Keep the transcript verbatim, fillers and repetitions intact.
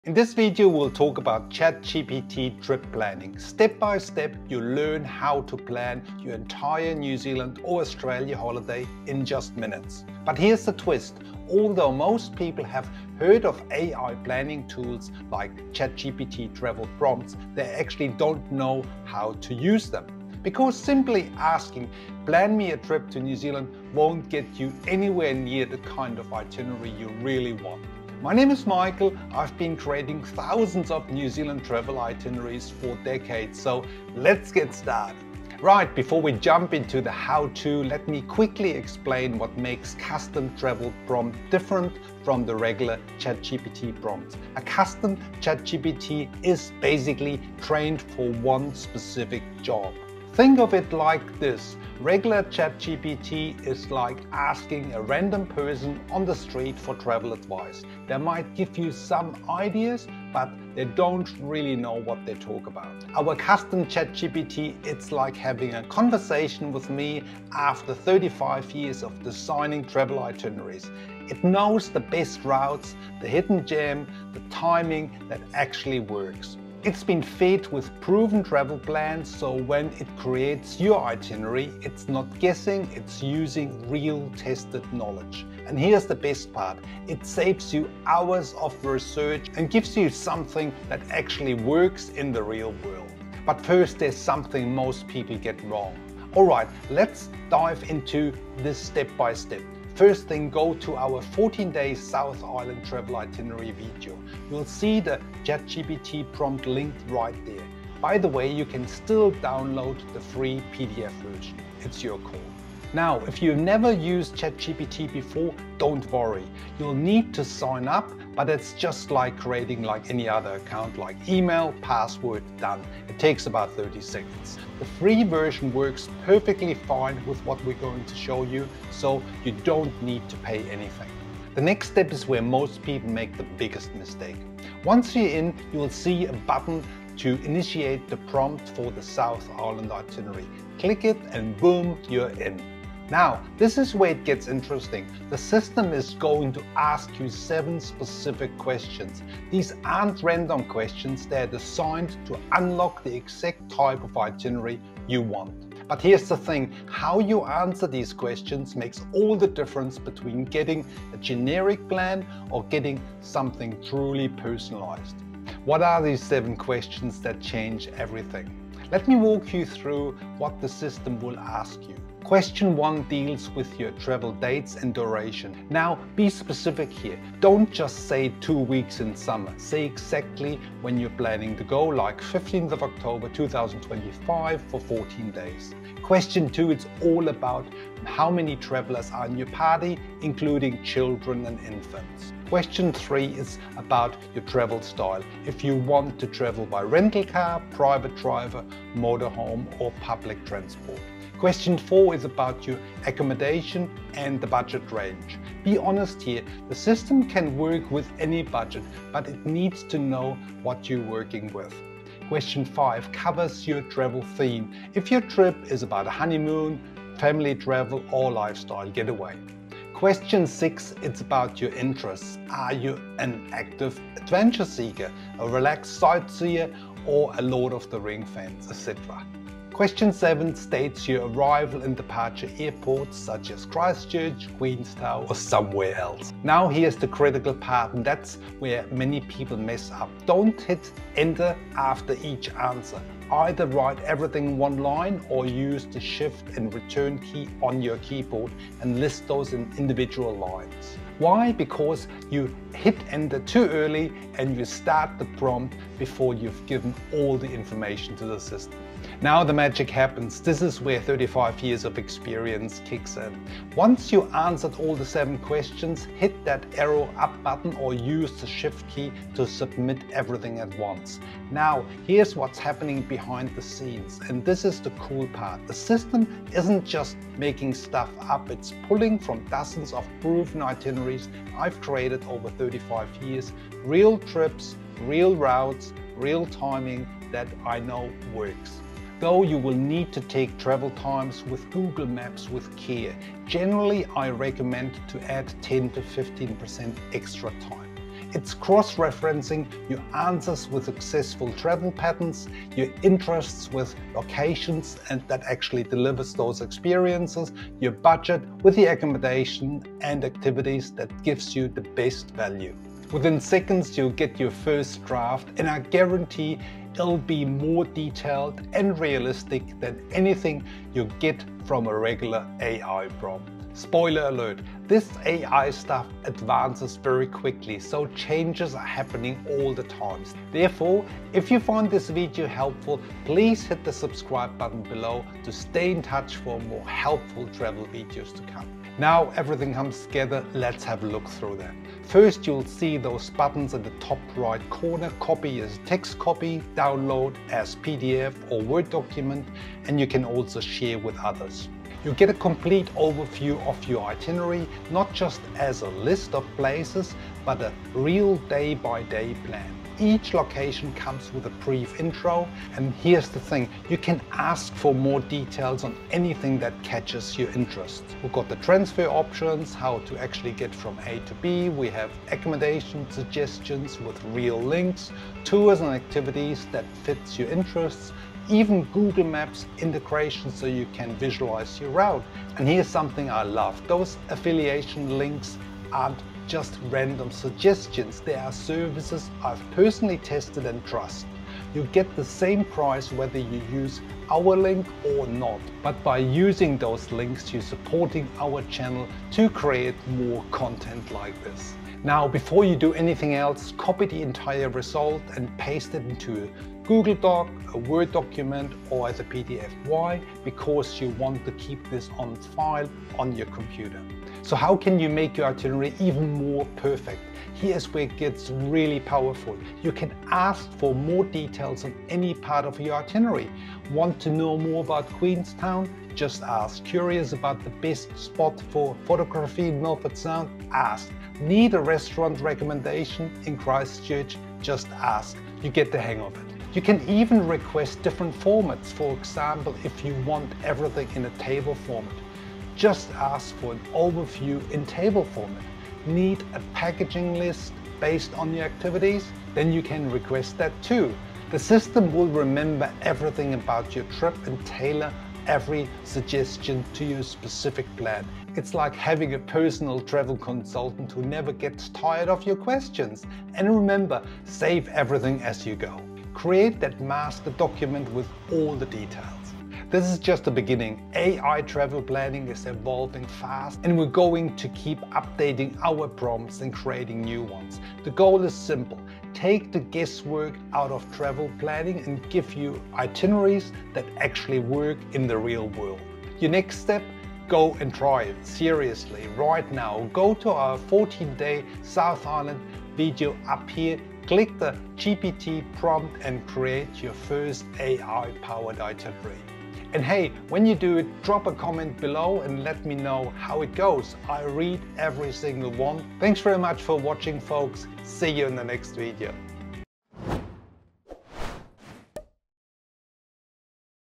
In this video, we'll talk about ChatGPT trip planning. Step by step, you'll learn how to plan your entire New Zealand or Australia holiday in just minutes. But here's the twist. Although most people have heard of A I planning tools like ChatGPT travel prompts, they actually don't know how to use them. Because simply asking, plan me a trip to New Zealand won't get you anywhere near the kind of itinerary you really want. My name is Michael. I've been creating thousands of New Zealand travel itineraries for decades, so let's get started. Right, before we jump into the how-to, let me quickly explain what makes custom travel prompt different from the regular ChatGPT prompts. A custom ChatGPT is basically trained for one specific job. Think of it like this. Regular ChatGPT is like asking a random person on the street for travel advice. They might give you some ideas, but they don't really know what they talk about. Our custom ChatGPT, it's like having a conversation with me after thirty-five years of designing travel itineraries. It knows the best routes, the hidden gem, the timing that actually works. It's been fed with proven travel plans, so when it creates your itinerary, it's not guessing, it's using real tested knowledge. And here's the best part, it saves you hours of research and gives you something that actually works in the real world. But first, there's something most people get wrong. Alright, let's dive into this step by step. First thing, go to our fourteen day South Island travel itinerary video. You'll see the ChatGPT prompt linked right there. By the way, you can still download the free P D F version. It's your call. Now, if you've never used ChatGPT before, don't worry. You'll need to sign up, but it's just like creating like any other account, like email, password, done. It takes about thirty seconds. The free version works perfectly fine with what we're going to show you, so you don't need to pay anything. The next step is where most people make the biggest mistake. Once you're in, you'll see a button to initiate the prompt for the South Island itinerary. Click it and boom, you're in. Now, this is where it gets interesting. The system is going to ask you seven specific questions. These aren't random questions, they're designed to unlock the exact type of itinerary you want. But here's the thing, how you answer these questions makes all the difference between getting a generic plan or getting something truly personalized. What are these seven questions that change everything? Let me walk you through what the system will ask you. Question one deals with your travel dates and duration. Now, be specific here. Don't just say two weeks in summer. Say exactly when you're planning to go, like fifteenth of October two thousand twenty-five for fourteen days. Question two, it's all about how many travelers are in your party, including children and infants. Question three is about your travel style. If you want to travel by rental car, private driver, motorhome, or public transport. Question four is about your accommodation and the budget range. Be honest here, the system can work with any budget, but it needs to know what you're working with. Question five covers your travel theme. If your trip is about a honeymoon, family travel, or lifestyle getaway. Question six, it's about your interests. Are you an active adventure seeker, a relaxed sightseer, or a Lord of the Ring fan, et cetera. Question seven states your arrival and departure airports such as Christchurch, Queenstown, or somewhere else. Now here's the critical part, and that's where many people mess up. Don't hit enter after each answer. Either write everything in one line or use the shift and return key on your keyboard and list those in individual lines. Why? Because you hit enter too early and you start the prompt before you've given all the information to the system. Now the magic happens. This is where thirty-five years of experience kicks in. Once you answered all the seven questions, hit that arrow up button or use the shift key to submit everything at once. Now here's what's happening behind the scenes, and this is the cool part. The system isn't just making stuff up, it's pulling from dozens of proven itineraries I've created over thirty-five years, real trips, real routes, real timing that I know works. Though you will need to take travel times with Google Maps with care. Generally, I recommend to add ten to fifteen percent extra time. It's cross-referencing your answers with successful travel patterns, your interests with locations and that actually delivers those experiences, your budget with the accommodation and activities that gives you the best value. Within seconds you'll get your first draft, and I guarantee it'll be more detailed and realistic than anything you get from a regular A I prompt. Spoiler alert, this A I stuff advances very quickly, so changes are happening all the time. Therefore, if you find this video helpful, please hit the subscribe button below to stay in touch for more helpful travel videos to come. Now everything comes together, let's have a look through that. First, you'll see those buttons in the top right corner: copy as text copy, download as P D F or Word document, and you can also share with others. You get a complete overview of your itinerary, not just as a list of places, but a real day-by-day plan. Each location comes with a brief intro, and here's the thing, you can ask for more details on anything that catches your interest. We've got the transfer options, how to actually get from A to B, we have accommodation suggestions with real links, tours and activities that fits your interests, even Google Maps integration so you can visualize your route. And here's something I love, those affiliation links aren't just random suggestions, they are services I've personally tested and trust. You get the same price whether you use our link or not, but by using those links you're supporting our channel to create more content like this. Now, before you do anything else, copy the entire result and paste it into a Google Doc, a Word document or as a P D F. Why? Because you want to keep this on file on your computer. So how can you make your itinerary even more perfect? Here's where it gets really powerful. You can ask for more details on any part of your itinerary. Want to know more about Queenstown? Just ask. Curious about the best spot for photography in Milford Sound? Ask. Need a restaurant recommendation in Christchurch? Just ask. You get the hang of it. You can even request different formats. For example, if you want everything in a table format, just ask for an overview in table format. Need a packaging list based on your activities? Then you can request that too. The system will remember everything about your trip and tailor every suggestion to your specific plan. It's like having a personal travel consultant who never gets tired of your questions. And remember, save everything as you go. Create that master document with all the details. This is just the beginning. A I travel planning is evolving fast, and we're going to keep updating our prompts and creating new ones. The goal is simple: take the guesswork out of travel planning and give you itineraries that actually work in the real world. Your next step? Go and try it. Seriously, right now, go to our fourteen day South Island video up here, click the G P T prompt and create your first A I-powered itinerary. And hey, when you do it, drop a comment below and let me know how it goes. I read every single one. Thanks very much for watching, folks. See you in the next video.